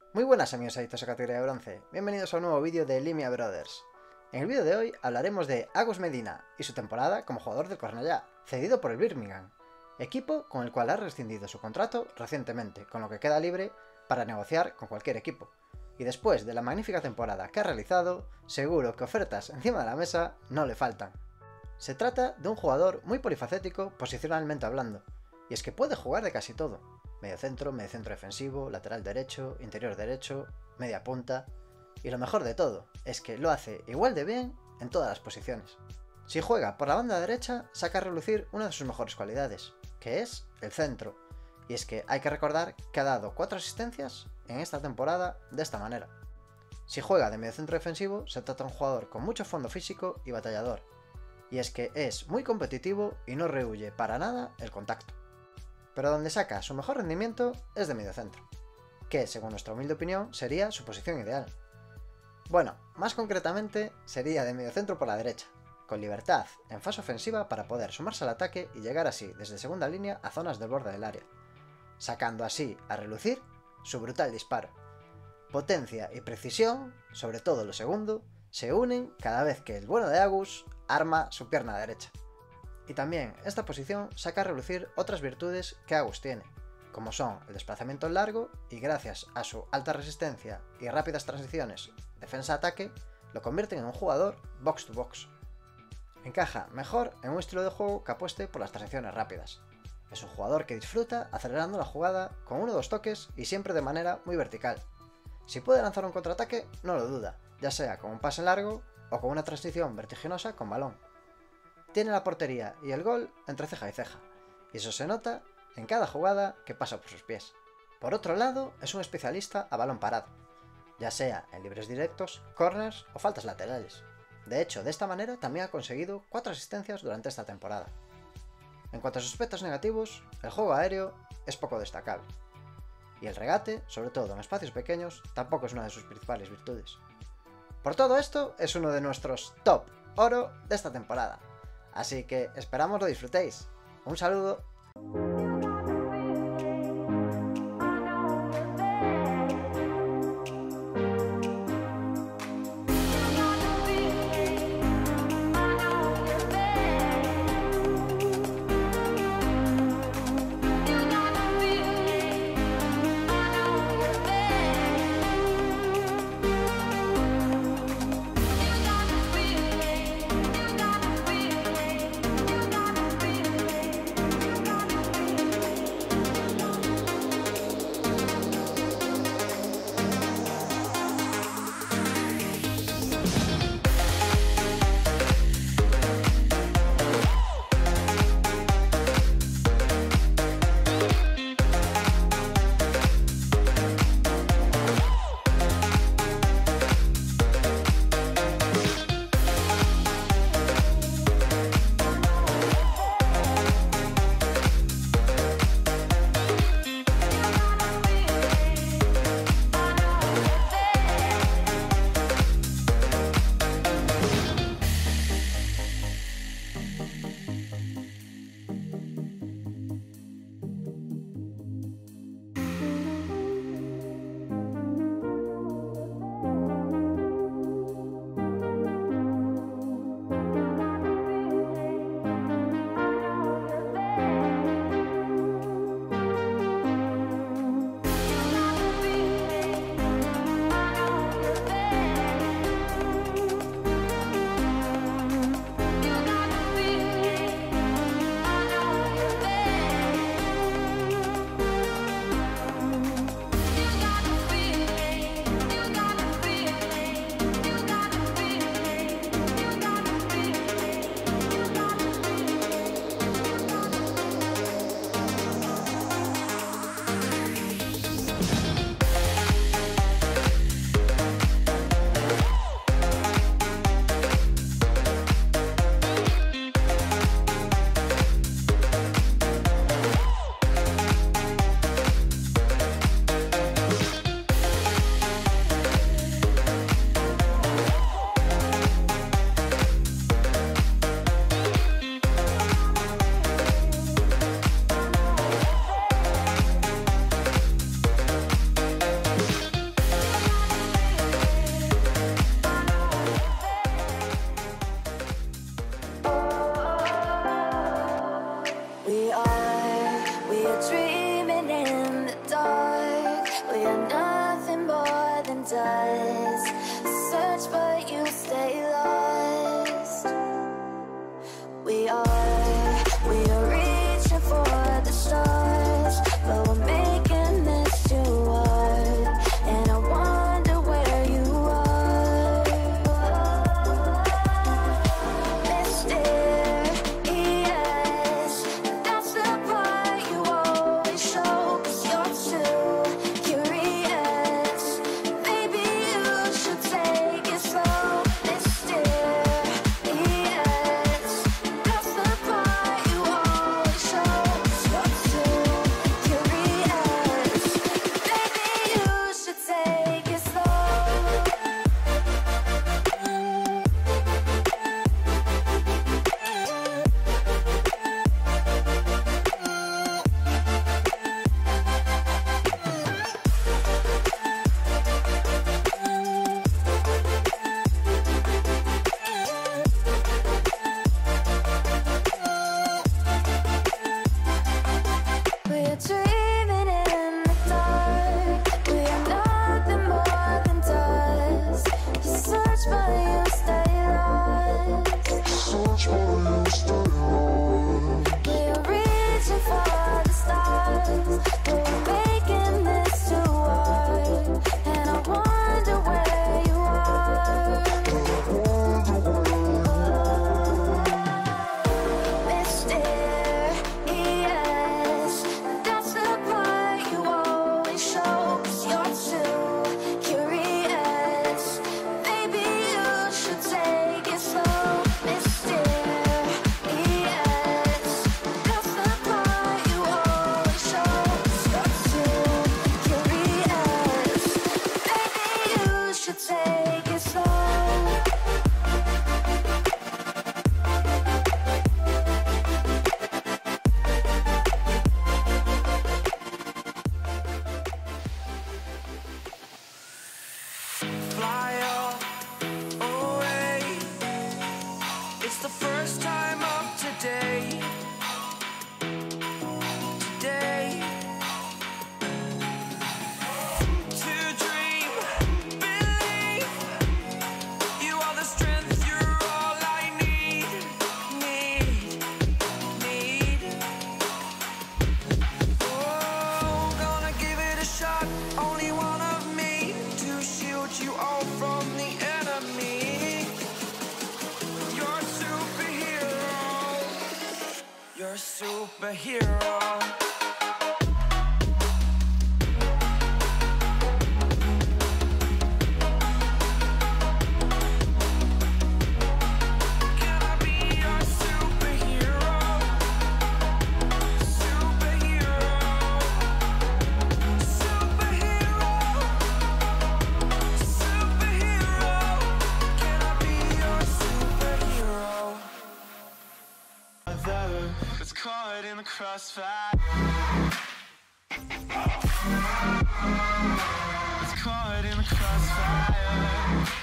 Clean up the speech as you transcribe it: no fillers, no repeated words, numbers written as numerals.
Muy buenas amigos adictos a categoría de bronce, bienvenidos a un nuevo vídeo de Limia Brothers. En el vídeo de hoy hablaremos de Agus Medina y su temporada como jugador del Cornellá, cedido por el Birmingham, equipo con el cual ha rescindido su contrato recientemente, con lo que queda libre para negociar con cualquier equipo. Y después de la magnífica temporada que ha realizado, seguro que ofertas encima de la mesa no le faltan. Se trata de un jugador muy polifacético posicionalmente hablando, y es que puede jugar de casi todo. Mediocentro defensivo, lateral derecho, interior derecho, media punta. Y lo mejor de todo, es que lo hace igual de bien en todas las posiciones. Si juega por la banda derecha, saca a relucir una de sus mejores cualidades, que es el centro. Y es que hay que recordar que ha dado 4 asistencias en esta temporada de esta manera. Si juega de mediocentro defensivo, se trata de un jugador con mucho fondo físico y batallador. Y es que es muy competitivo y no rehúye para nada el contacto. Pero donde saca su mejor rendimiento es de mediocentro, que según nuestra humilde opinión sería su posición ideal. Bueno, más concretamente sería de mediocentro por la derecha, con libertad en fase ofensiva para poder sumarse al ataque y llegar así desde segunda línea a zonas del borde del área, sacando así a relucir su brutal disparo. Potencia y precisión, sobre todo lo segundo, se unen cada vez que el bueno de Agus arma su pierna derecha. Y también esta posición saca a relucir otras virtudes que Agus tiene, como son el desplazamiento largo y gracias a su alta resistencia y rápidas transiciones defensa-ataque, lo convierten en un jugador box to box. Encaja mejor en un estilo de juego que apueste por las transiciones rápidas. Es un jugador que disfruta acelerando la jugada con 1 o 2 toques y siempre de manera muy vertical. Si puede lanzar un contraataque, no lo duda, ya sea con un pase largo o con una transición vertiginosa con balón. Tiene la portería y el gol entre ceja y ceja, y eso se nota en cada jugada que pasa por sus pies. Por otro lado, es un especialista a balón parado, ya sea en libres directos, corners o faltas laterales. De hecho, de esta manera también ha conseguido 4 asistencias durante esta temporada. En cuanto a sus aspectos negativos, el juego aéreo es poco destacable, y el regate, sobre todo en espacios pequeños, tampoco es una de sus principales virtudes. Por todo esto, es uno de nuestros top oro de esta temporada. Así que esperamos lo disfrutéis. Un saludo. eyes. Search but you stay lost. We are reaching for the stars, but we're making this too hard. And I wonder where you are. Mysterious, that's the part you always show. 'Cause you're too curious. Maybe you should take it slow. Mysterious, that's the part you always show. 'Cause you're too curious. Maybe you should take it slow. We're dreaming in the dark. We are nothing more than dust. You search but you stay lost. We are reaching for the stars, but we're making this too hard. And I wonder where you are. Mysterious, that's the part you always show. 'Cause you're too curious. Maybe you should take it slow. Mysterious, that's the part you always show. 'Cause you're too curious. Maybe you should take it slow. Fly away. It's the first time of today. Today. To dream, believe. You are the strength, you're all I need. Oh, gonna give it a shot. Only one of me to shield you all from the enemy. You're a superhero. You're a superhero. Can I be your superhero? Superhero. Superhero. Superhero. Can I be your superhero? It's caught in the crossfire. It's caught in the crossfire.